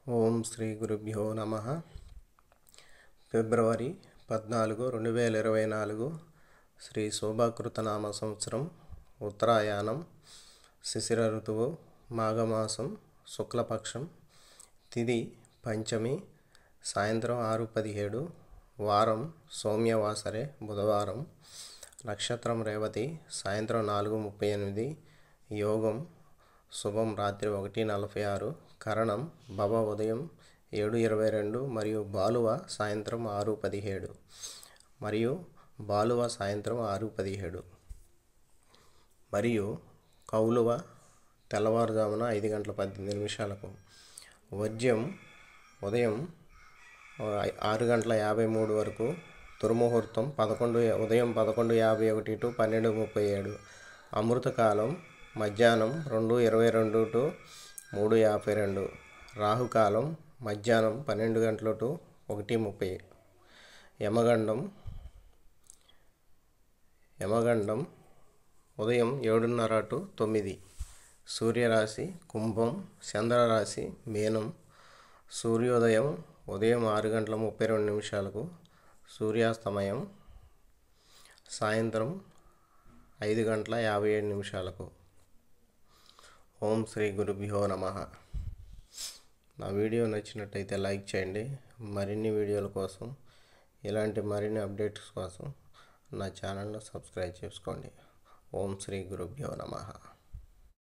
ఓం శ్రీ గురుభ్యో నమః. ఫిబ్రవరి 14, 2024 శ్రీ శోభాకృతనామ సంవత్సరం, ఉత్తరాయణం, శిశిర ఋతువు, మాఘమాసం, శుక్లపక్షం, తిథి పంచమి, సాయంత్రం 6:17, వారం సౌమ్యవాసరే, బుధవారం, నక్షత్రం రేవతి, సాయంత్రం 4:38, యోగం శుభం రాత్రి 1:46, కరణం భవ ఉదయం 7:22 మరియు బాలువ సాయంత్రం 6:17 మరియు బాలువ సాయంత్రం 6:17 మరియు కౌలువ తెల్లవారుజామున 5:18. వర్జ్యం ఉదయం 6:53 వరకు, దుర్ముహూర్తం ఉదయం 11:51 to 12:37, అమృతకాలం మధ్యాహ్నం 2:22 to 3:52, రాహుకాలం మధ్యాహ్నం 12 గంటలు to 1:30, యమగండం ఉదయం 7:30 to 9. సూర్యరాశి కుంభం, చంద్రరాశి మీనం. సూర్యోదయం ఉదయం 6:32, సూర్యాస్తమయం సాయంత్రం 5:57. ఓం శ్రీ గురుభ్యో నమః. నా వీడియో నచ్చినట్టయితే లైక్ చేయండి. మరిన్ని వీడియోల కోసం, ఇలాంటి మరిన్ని అప్డేట్స్ కోసం నా ఛానల్ను సబ్స్క్రైబ్ చేసుకోండి. ఓం శ్రీ గురుభ్యో నమః.